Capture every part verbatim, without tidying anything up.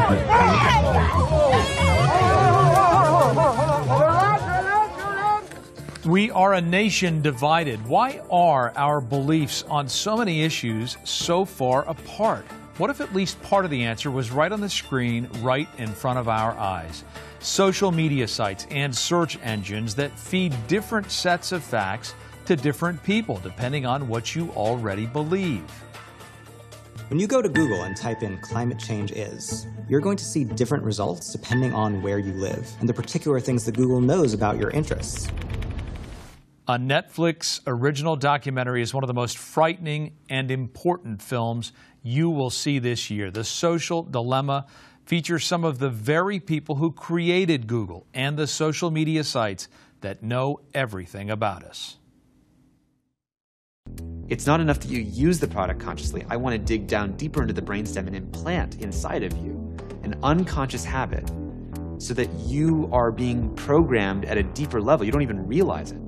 We are a nation divided. Why are our beliefs on so many issues so far apart? What if at least part of the answer was right on the screen, right in front of our eyes? Social media sites and search engines that feed different sets of facts to different people, depending on what you already believe. When you go to Google and type in climate change is, you're going to see different results depending on where you live and the particular things that Google knows about your interests. A Netflix original documentary is one of the most frightening and important films you will see this year. The Social Dilemma features some of the very people who created Google and the social media sites that know everything about us. It's not enough that you use the product consciously. I want to dig down deeper into the brainstem and implant inside of you an unconscious habit so that you are being programmed at a deeper level. You don't even realize it.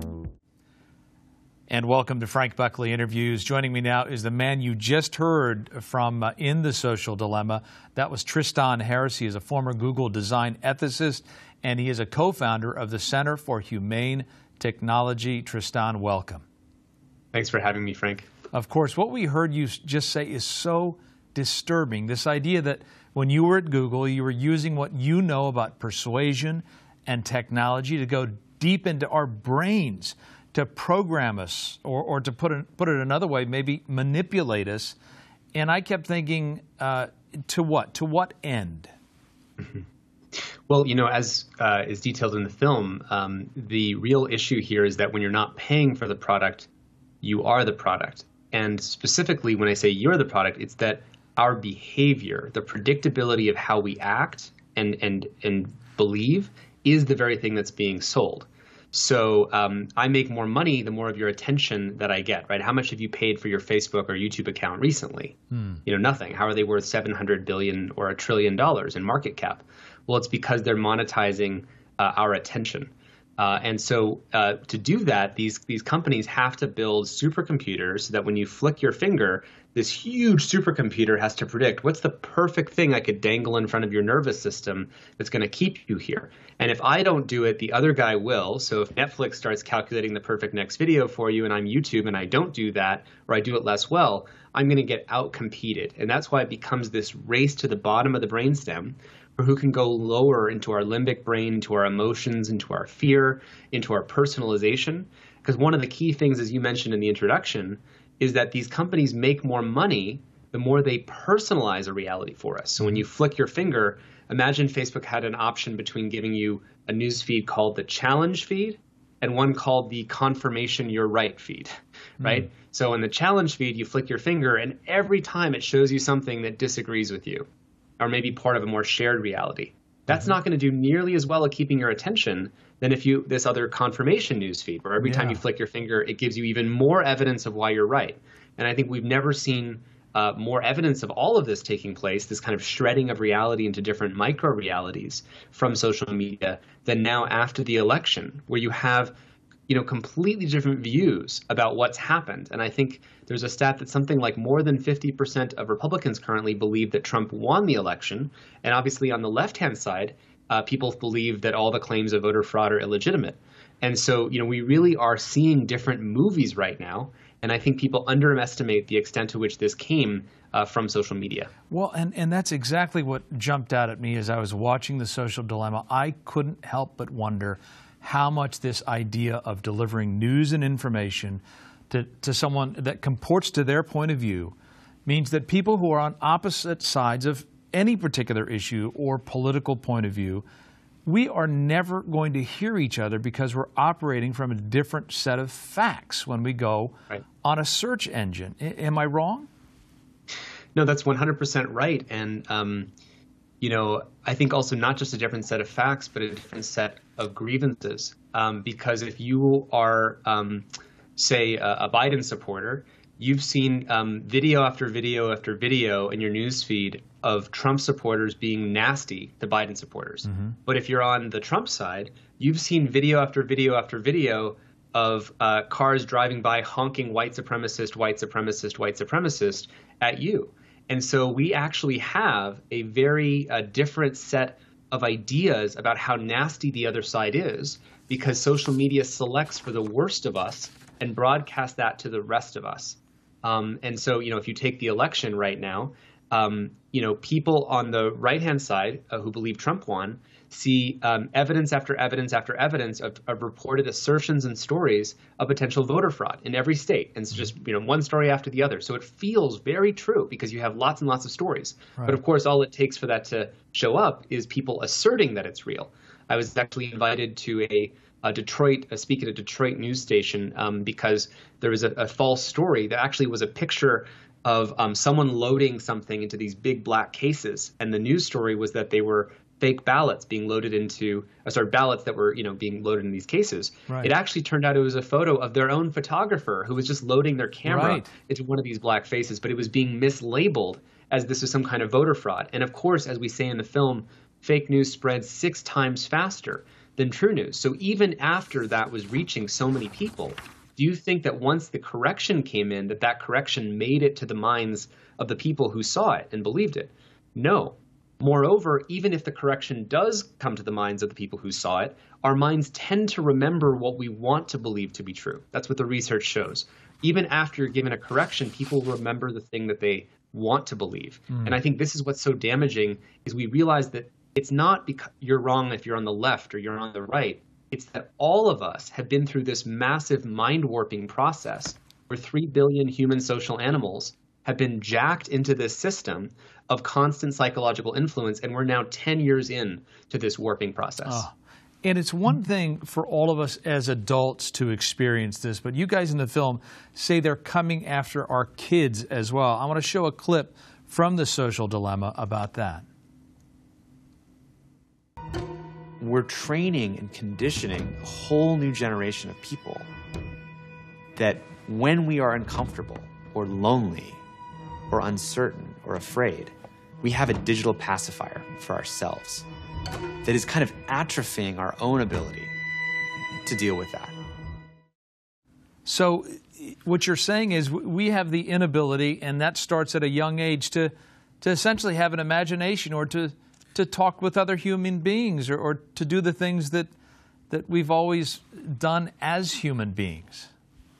And welcome to Frank Buckley Interviews. Joining me now is the man you just heard from uh, in The Social Dilemma. That was Tristan Harris. He is a former Google design ethicist, and he is a co-founder of the Center for Humane Technology. Tristan, welcome. Thanks for having me, Frank. Of course, what we heard you just say is so disturbing. This idea that when you were at Google, you were using what you know about persuasion and technology to go deep into our brains, to program us, or, or to put it, put it another way, maybe manipulate us. And I kept thinking, uh, to what? To what end? Mm-hmm. Well, you know, as uh, is detailed in the film, um, the real issue here is that when you're not paying for the product, you are the product. And specifically, when I say you're the product, it's that our behavior, the predictability of how we act and, and, and believe is the very thing that's being sold. So um, I make more money the more of your attention that I get, right? How much have you paid for your Facebook or YouTube account recently? Hmm. You know, nothing. How are they worth seven hundred billion dollars or a trillion dollars in market cap? Well, it's because they're monetizing uh, our attention. Uh, and so uh, to do that, these, these companies have to build supercomputers so that when you flick your finger, this huge supercomputer has to predict what's the perfect thing I could dangle in front of your nervous system that's going to keep you here. And if I don't do it, the other guy will. So if Netflix starts calculating the perfect next video for you and I'm YouTube and I don't do that, or I do it less well, I'm going to get out-competed. And that's why it becomes this race to the bottom of the brainstem for who can go lower into our limbic brain, into our emotions, into our fear, into our personalization. Because one of the key things, as you mentioned in the introduction, is that these companies make more money the more they personalize a reality for us. So when you flick your finger, imagine Facebook had an option between giving you a news feed called the challenge feed and one called the confirmation you're right feed, right? Mm. So in the challenge feed, you flick your finger and every time it shows you something that disagrees with you or maybe part of a more shared reality. That's mm-hmm. not going to do nearly as well at keeping your attention than if you this other confirmation news feed, where every yeah. time you flick your finger, it gives you even more evidence of why you're right. And I think we've never seen uh, more evidence of all of this taking place, this kind of shredding of reality into different micro realities from social media, than now after the election, where you have you know, completely different views about what's happened. And I think there's a stat that something like more than fifty percent of Republicans currently believe that Trump won the election. And obviously on the left-hand side, uh, people believe that all the claims of voter fraud are illegitimate. And so, you know, we really are seeing different movies right now. And I think people underestimate the extent to which this came uh, from social media. Well, and, and that's exactly what jumped out at me as I was watching The Social Dilemma. I couldn't help but wonder how much this idea of delivering news and information to, to someone that comports to their point of view means that people who are on opposite sides of any particular issue or political point of view, we are never going to hear each other because we're operating from a different set of facts when we go right. on a search engine. I, am I wrong? No, that's one hundred percent right. And, um, you know, I think also not just a different set of facts, but a different set of grievances. Um, because if you are, um, say, a, a Biden supporter, you've seen um, video after video after video in your news feed of Trump supporters being nasty to Biden supporters. Mm-hmm. But if you're on the Trump side, you've seen video after video after video of uh, cars driving by honking white supremacist, white supremacist, white supremacist at you. And so we actually have a very uh, different set of ideas about how nasty the other side is, because social media selects for the worst of us and broadcasts that to the rest of us. Um, and so, you know, if you take the election right now, um, you know, people on the right-hand side uh, who believe Trump won see um, evidence after evidence after evidence of, of reported assertions and stories of potential voter fraud in every state. And it's just, you know, one story after the other. So it feels very true because you have lots and lots of stories. Right. But of course, all it takes for that to show up is people asserting that it's real. I was actually invited to a, a Detroit, a speak at a Detroit news station um, because there was a, a false story that actually was a picture of um, someone loading something into these big black cases. And the news story was that they were fake ballots being loaded into, uh, sorry, ballots that were, you know, being loaded in these cases. Right. It actually turned out it was a photo of their own photographer who was just loading their camera right. into one of these black faces, but it was being mislabeled as this was some kind of voter fraud. And of course, as we say in the film, fake news spreads six times faster than true news. So even after that was reaching so many people, do you think that once the correction came in, that that correction made it to the minds of the people who saw it and believed it? No. Moreover, even if the correction does come to the minds of the people who saw it, our minds tend to remember what we want to believe to be true. That's what the research shows. Even after you're given a correction, people remember the thing that they want to believe. Mm. And I think this is what's so damaging, is we realize that it's not because you're wrong if you're on the left or you're on the right. It's that all of us have been through this massive mind-warping process where three billion human social animals have been jacked into this system of constant psychological influence, and we're now ten years in to this warping process. Oh. And it's one thing for all of us as adults to experience this, but you guys in the film say they're coming after our kids as well. I want to show a clip from The Social Dilemma about that. We're training and conditioning a whole new generation of people that when we are uncomfortable or lonely or uncertain or afraid, we have a digital pacifier for ourselves that is kind of atrophying our own ability to deal with that. So what you're saying is we have the inability, and that starts at a young age, to, to essentially have an imagination or to, to talk with other human beings or, or to do the things that, that we've always done as human beings.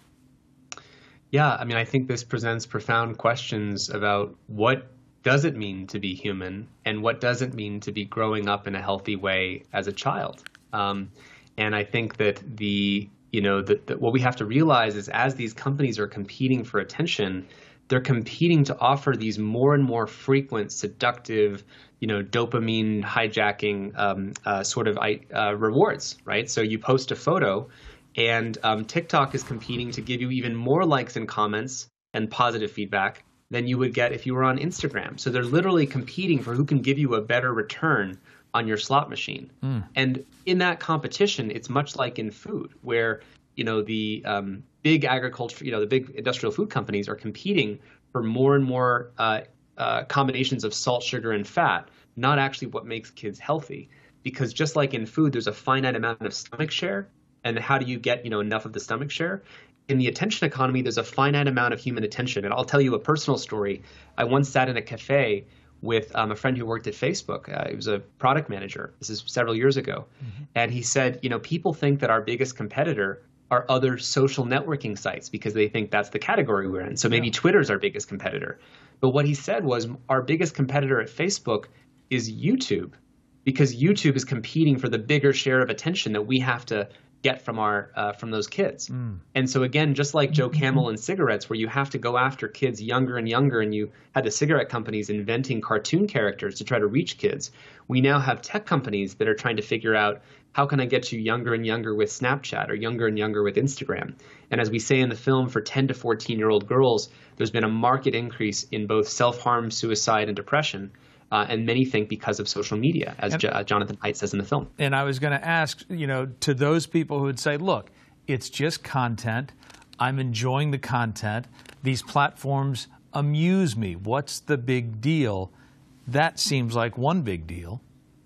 Yeah, I mean, I think this presents profound questions about what does it mean to be human and what does it mean to be growing up in a healthy way as a child. Um, and I think that the, you know, that what we have to realize is as these companies are competing for attention, they're competing to offer these more and more frequent, seductive, you know, dopamine hijacking um, uh, sort of uh, rewards, right? So you post a photo, and um, TikTok is competing to give you even more likes and comments and positive feedback than you would get if you were on Instagram. So they're literally competing for who can give you a better return on your slot machine. Mm. And in that competition, it's much like in food, where, you know, the um, big agriculture, you know, the big industrial food companies are competing for more and more uh, uh, combinations of salt, sugar, and fat, not actually what makes kids healthy. Because just like in food, there's a finite amount of stomach share. And how do you get, you know, enough of the stomach share? In the attention economy, there's a finite amount of human attention. And I'll tell you a personal story. I once sat in a cafe with um, a friend who worked at Facebook. Uh, he was a product manager. This is several years ago. Mm-hmm. And he said, you know, people think that our biggest competitor are other social networking sites because they think that's the category we're in. So maybe yeah. Twitter's our biggest competitor. But what he said was our biggest competitor at Facebook is YouTube, because YouTube is competing for the bigger share of attention that we have to get from our uh, from those kids. Mm. And so again, just like Joe Camel and cigarettes, where you have to go after kids younger and younger, and you had the cigarette companies inventing cartoon characters to try to reach kids, we now have tech companies that are trying to figure out, how can I get you younger and younger with Snapchat or younger and younger with Instagram? And as we say in the film, for ten to fourteen year old girls, there's been a marked increase in both self-harm, suicide, and depression. Uh, and many think because of social media, as and, J- uh, Jonathan Haidt says in the film. And I was going to ask, you know, to those people who would say, look, it's just content. I'm enjoying the content. These platforms amuse me. What's the big deal? That seems like one big deal.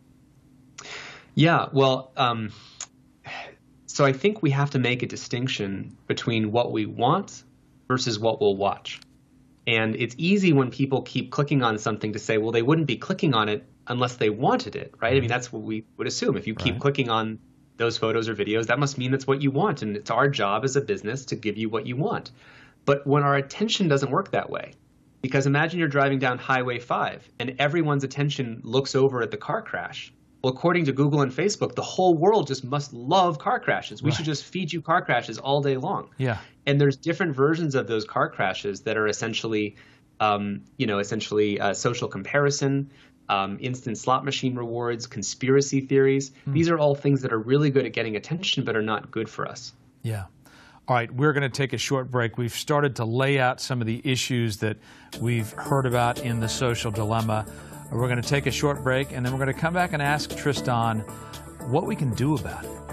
Yeah, well, um, so I think we have to make a distinction between what we want versus what we'll watch. And it's easy when people keep clicking on something to say, well, they wouldn't be clicking on it unless they wanted it, right? I mean, that's what we would assume. If you keep Right. clicking on those photos or videos, that must mean that's what you want. And it's our job as a business to give you what you want. But when our attention doesn't work that way, because imagine you're driving down Highway five and everyone's attention looks over at the car crash. Well, according to Google and Facebook, the whole world just must love car crashes. We Right. should just feed you car crashes all day long. Yeah. And there's different versions of those car crashes that are essentially, um, you know, essentially uh, social comparison, um, instant slot machine rewards, conspiracy theories. Hmm. These are all things that are really good at getting attention, but are not good for us. Yeah. All right, we're going to take a short break. We've started to lay out some of the issues that we've heard about in the social dilemma. We're going to take a short break, and then we're going to come back and ask Tristan what we can do about it.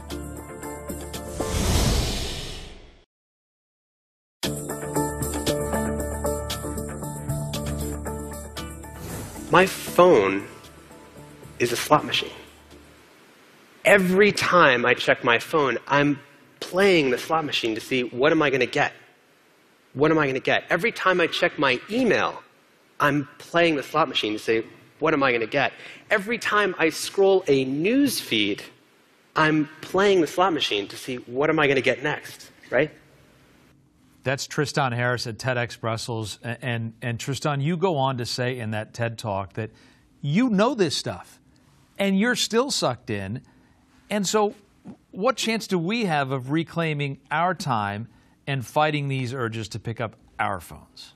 My phone is a slot machine. Every time I check my phone, I'm playing the slot machine to see what am I going to get? What am I going to get? Every time I check my email, I'm playing the slot machine to say, what am I going to get? Every time I scroll a news feed, I'm playing the slot machine to see what am I going to get next, right? That's Tristan Harris at TEDx Brussels. And, and, and Tristan, you go on to say in that TED Talk that you know this stuff, and you're still sucked in. And so what chance do we have of reclaiming our time and fighting these urges to pick up our phones?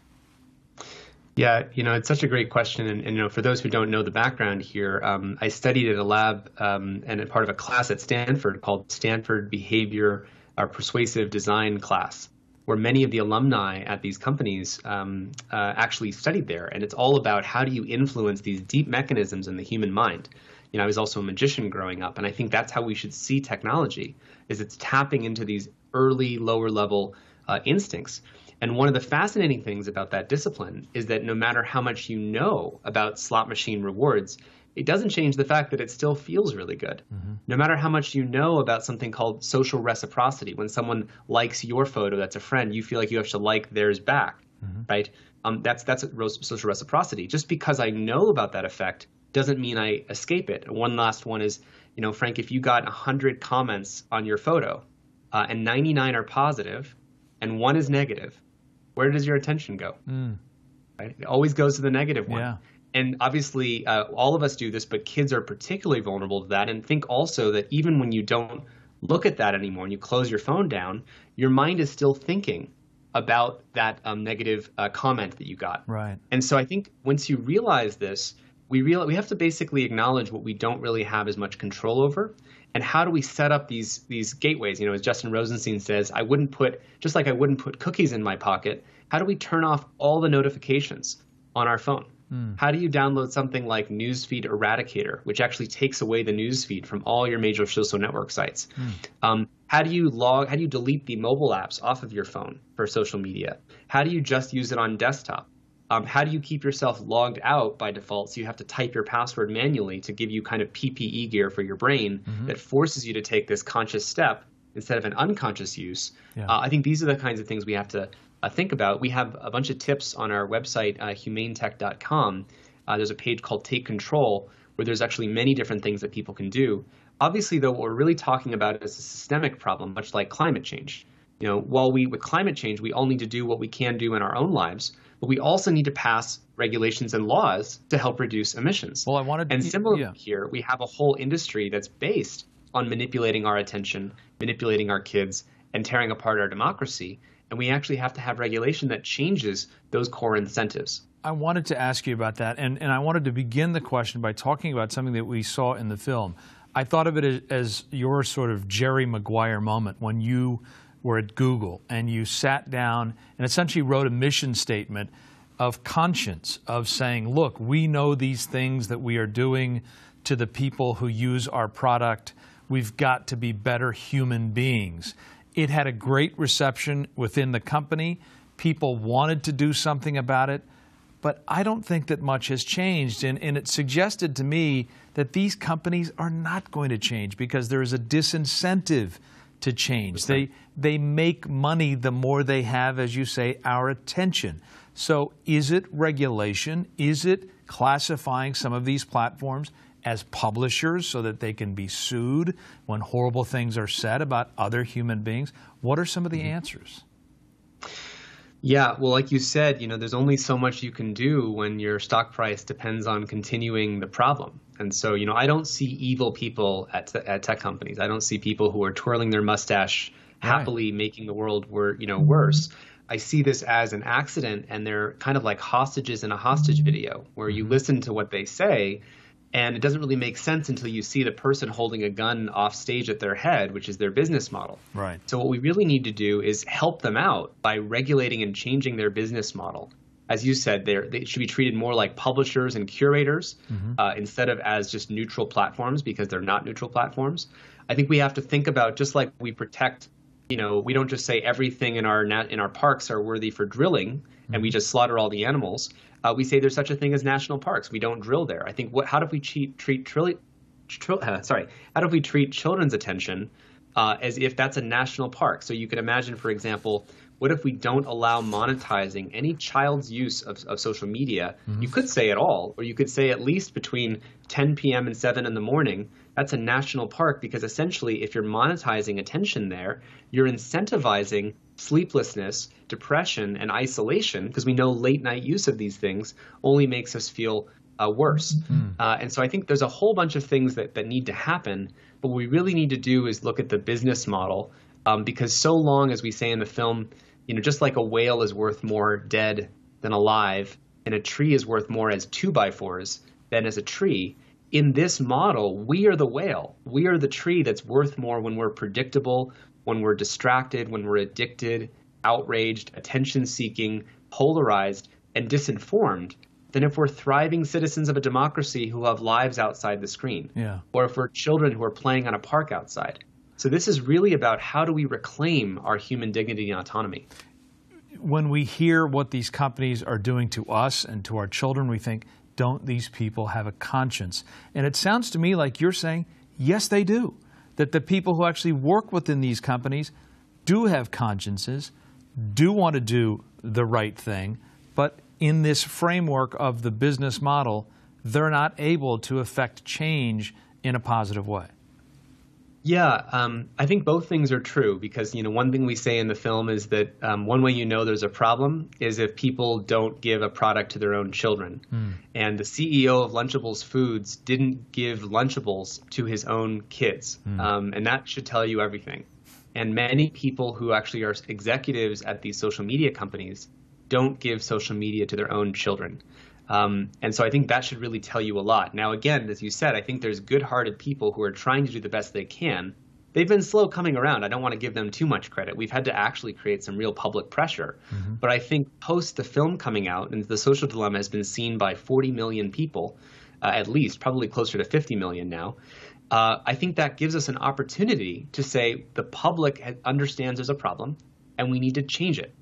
Yeah, you know, it's such a great question. And, and you know, for those who don't know the background here, um, I studied at a lab um, and a part of a class at Stanford called Stanford Behavior or Persuasive Design class, where many of the alumni at these companies um, uh, actually studied there. And it's all about how do you influence these deep mechanisms in the human mind. You know, I was also a magician growing up, and I think that's how we should see technology, is it's tapping into these early, lower level uh, instincts. And one of the fascinating things about that discipline is that no matter how much you know about slot machine rewards, it doesn't change the fact that it still feels really good. Mm-hmm. No matter how much you know about something called social reciprocity, when someone likes your photo that's a friend, you feel like you have to like theirs back, mm-hmm. right? Um, that's that's social reciprocity. Just because I know about that effect doesn't mean I escape it. One last one is, you know, Frank, if you got one hundred comments on your photo uh, and ninety-nine are positive and one is negative, where does your attention go? Mm. Right? It always goes to the negative one. Yeah. And obviously, uh, all of us do this, but kids are particularly vulnerable to that. And think also that even when you don't look at that anymore and you close your phone down, your mind is still thinking about that um, negative uh, comment that you got. Right. And so I think once you realize this, we realize we have to basically acknowledge what we don't really have as much control over. And how do we set up these these gateways? You know, as Justin Rosenstein says, I wouldn't put, just like I wouldn't put cookies in my pocket, how do we turn off all the notifications on our phone? Mm. How do you download something like Newsfeed Eradicator, which actually takes away the newsfeed from all your major social network sites? Mm. Um, how do you log, how do you delete the mobile apps off of your phone for social media? How do you just use it on desktop? Um, how do you keep yourself logged out by default so you have to type your password manually to give you kind of P P E gear for your brain mm-hmm. that forces you to take this conscious step instead of an unconscious use? Yeah. Uh, I think these are the kinds of things we have to uh, think about. We have a bunch of tips on our website, uh, humane tech dot com. Uh, there's a page called Take Control where there's actually many different things that people can do. Obviously, though, what we're really talking about is a systemic problem, much like climate change. You know, while we, with climate change, we all need to do what we can do in our own lives, but we also need to pass regulations and laws to help reduce emissions. Well, I wanted, and similarly yeah. here, we have a whole industry that's based on manipulating our attention, manipulating our kids, and tearing apart our democracy. And we actually have to have regulation that changes those core incentives. I wanted to ask you about that, and, and I wanted to begin the question by talking about something that we saw in the film. I thought of it as your sort of Jerry Maguire moment when you were at Google and you sat down and essentially wrote a mission statement of conscience, of saying, look, we know these things that we are doing to the people who use our product. We've got to be better human beings. It had a great reception within the company. People wanted to do something about it. But I don't think that much has changed. And, and it suggested to me that these companies are not going to change because there is a disincentive to change. They, they make money the more they have, as you say, our attention. So is it regulation? Is it classifying some of these platforms as publishers so that they can be sued when horrible things are said about other human beings? What are some of the mm-hmm. answers? Yeah, well, like you said, you know, there's only so much you can do when your stock price depends on continuing the problem. And so, you know, I don't see evil people at, at tech companies. I don't see people who are twirling their mustache happily, right. making the world wor- you know, worse. I see this as an accident, and they're kind of like hostages in a hostage video where you listen to what they say, and it doesn't really make sense until you see the person holding a gun off stage at their head, which is their business model. Right. So what we really need to do is help them out by regulating and changing their business model. As you said, they're, they should be treated more like publishers and curators mm-hmm. uh, instead of as just neutral platforms, because they're not neutral platforms. I think we have to think about, just like we protect, you know, we don't just say everything in our nat- in our parks are worthy for drilling, mm-hmm. and we just slaughter all the animals. Uh, we say there's such a thing as national parks. We don't drill there. I think what how do we treat treat trilli- tr- uh, sorry how do we treat children's attention uh, as if that's a national park? So you can imagine, for example, what if we don't allow monetizing any child's use of, of social media? Mm-hmm. You could say at all, or you could say at least between ten p.m. and seven in the morning. That's a national park, because essentially if you're monetizing attention there, you're incentivizing sleeplessness, depression, and isolation, because we know late night use of these things only makes us feel uh, worse. Mm-hmm. Uh, and so I think there's a whole bunch of things that, that need to happen. But what we really need to do is look at the business model, um, because so long as we say in the film, you know, just like a whale is worth more dead than alive, and a tree is worth more as two by fours than as a tree, in this model, we are the whale. We are the tree that's worth more when we're predictable, when we're distracted, when we're addicted, outraged, attention-seeking, polarized, and disinformed, than if we're thriving citizens of a democracy who have lives outside the screen, yeah. or if we're children who are playing on a park outside. So this is really about how do we reclaim our human dignity and autonomy. When we hear what these companies are doing to us and to our children, we think, don't these people have a conscience? And it sounds to me like you're saying, yes, they do. That the people who actually work within these companies do have consciences, do want to do the right thing, but in this framework of the business model, they're not able to affect change in a positive way. Yeah, um, I think both things are true, because, you know, one thing we say in the film is that um, one way you know there's a problem is if people don't give a product to their own children. Mm. And the C E O of Lunchables Foods didn't give Lunchables to his own kids. Mm. Um, and that should tell you everything. And many people who actually are executives at these social media companies don't give social media to their own children. Um, and so I think that should really tell you a lot. Now, again, as you said, I think there's good-hearted people who are trying to do the best they can. They've been slow coming around. I don't want to give them too much credit. We've had to actually create some real public pressure. Mm-hmm. But I think post the film coming out, and The Social Dilemma has been seen by forty million people, uh, at least, probably closer to fifty million now. Uh, I think that gives us an opportunity to say the public understands there's a problem and we need to change it.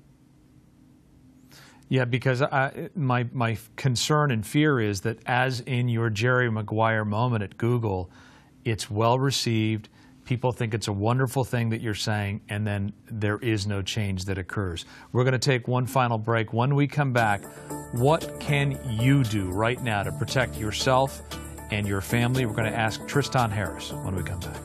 Yeah, because I, my my concern and fear is that, as in your Jerry Maguire moment at Google, it's well received. People think it's a wonderful thing that you're saying, and then there is no change that occurs. We're going to take one final break. When we come back, what can you do right now to protect yourself and your family? We're going to ask Tristan Harris when we come back.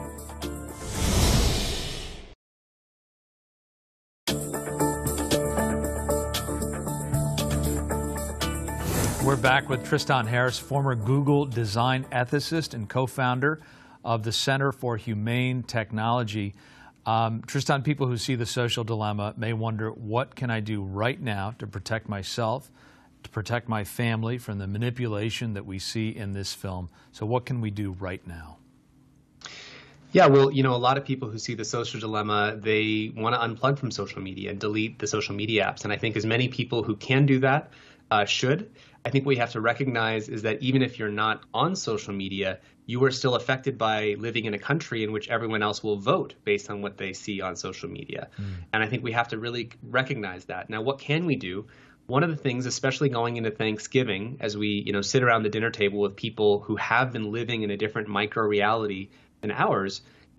We're back with Tristan Harris, former Google design ethicist and co-founder of the Center for Humane Technology. Um, Tristan, people who see The Social Dilemma may wonder, what can I do right now to protect myself, to protect my family from the manipulation that we see in this film? So what can we do right now? Yeah, well, you know, a lot of people who see The Social Dilemma, they want to unplug from social media and delete the social media apps. And I think as many people who can do that uh, should. I think what we have to recognize is that even if you're not on social media, you are still affected by living in a country in which everyone else will vote based on what they see on social media. Mm. And I think we have to really recognize that. Now, what can we do? One of the things, especially going into Thanksgiving, as we, you know, sit around the dinner table with people who have been living in a different micro reality than ours,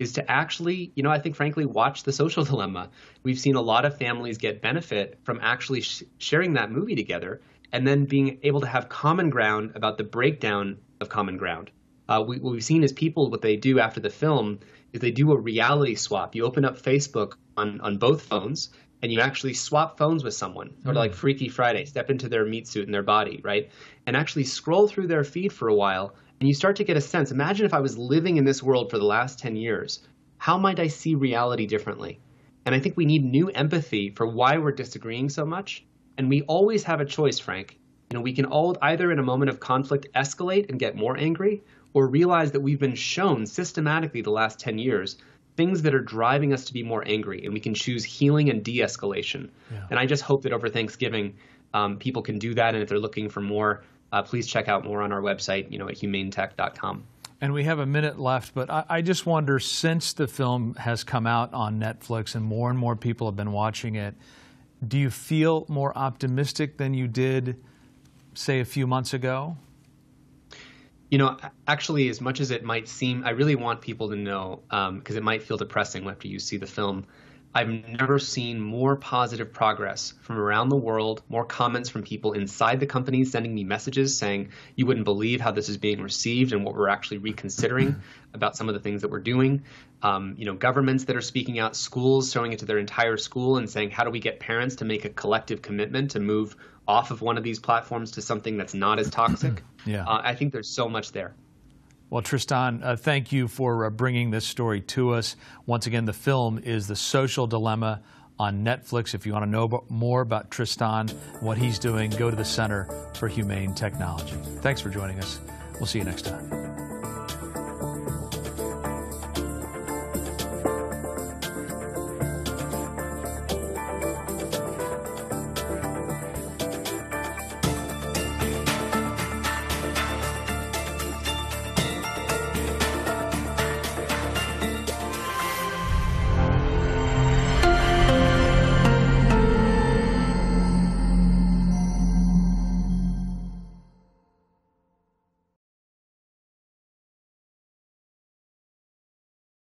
is to actually, you know, I think frankly, watch The Social Dilemma. We've seen a lot of families get benefit from actually sh- sharing that movie together and then being able to have common ground about the breakdown of common ground. Uh, we, what we've seen is people, what they do after the film is they do a reality swap. You open up Facebook on, on both phones and you actually swap phones with someone, mm. or like Freaky Friday, step into their meat suit in their body, right? And actually scroll through their feed for a while, and you start to get a sense. Imagine if I was living in this world for the last ten years, how might I see reality differently? And I think we need new empathy for why we're disagreeing so much. And we always have a choice, Frank. You know, we can all either in a moment of conflict escalate and get more angry, or realize that we've been shown systematically the last ten years things that are driving us to be more angry, and we can choose healing and de-escalation. Yeah. And I just hope that over Thanksgiving, um, people can do that. And if they're looking for more, uh, please check out more on our website, you know, at humane tech dot com. And we have a minute left, but I, I just wonder, since the film has come out on Netflix and more and more people have been watching it, do you feel more optimistic than you did, say, a few months ago? You know, actually, as much as it might seem, I really want people to know, because um, it might feel depressing after you see the film, I've never seen more positive progress from around the world, more comments from people inside the companies sending me messages saying, you wouldn't believe how this is being received and what we're actually reconsidering about some of the things that we're doing. Um, you know, governments that are speaking out, schools showing it to their entire school and saying, how do we get parents to make a collective commitment to move off of one of these platforms to something that's not as toxic? Yeah. Uh, I think there's so much there. Well, Tristan, uh, thank you for uh, bringing this story to us. Once again, the film is The Social Dilemma on Netflix. If you want to know more about Tristan, what he's doing, go to the Center for Humane Technology. Thanks for joining us. We'll see you next time.